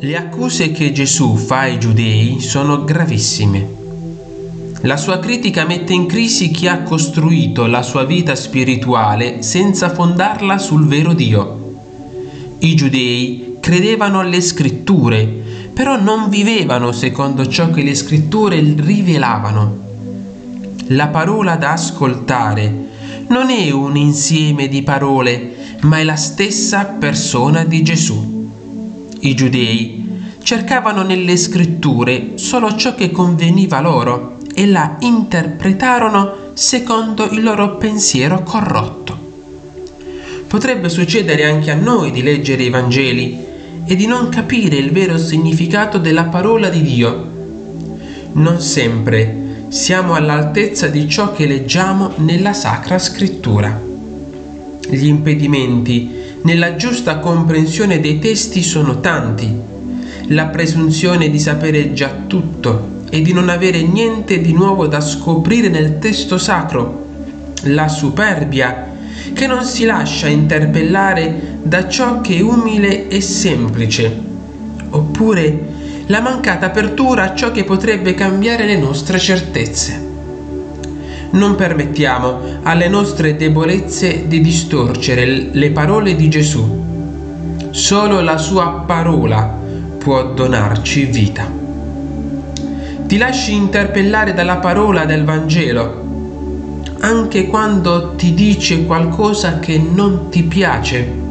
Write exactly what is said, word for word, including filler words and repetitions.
Le accuse che Gesù fa ai giudei sono gravissime. La sua critica mette in crisi chi ha costruito la sua vita spirituale senza fondarla sul vero Dio. I giudei credevano alle scritture, però non vivevano secondo ciò che le scritture rivelavano. La parola da ascoltare non è un insieme di parole, ma è la stessa persona di Gesù. I giudei cercavano nelle scritture solo ciò che conveniva loro e la interpretarono secondo il loro pensiero corrotto. Potrebbe succedere anche a noi di leggere i Vangeli e di non capire il vero significato della parola di Dio. Non sempre siamo all'altezza di ciò che leggiamo nella Sacra Scrittura. Gli impedimenti nella giusta comprensione dei testi sono tanti. La presunzione di sapere già tutto e di non avere niente di nuovo da scoprire nel testo sacro. La superbia che non si lascia interpellare da ciò che è umile e semplice. Oppure la mancata apertura a ciò che potrebbe cambiare le nostre certezze. Non permettiamo alle nostre debolezze di distorcere le parole di Gesù. Solo la sua parola può donarci vita. Ti lasci interpellare dalla parola del Vangelo, anche quando ti dice qualcosa che non ti piace.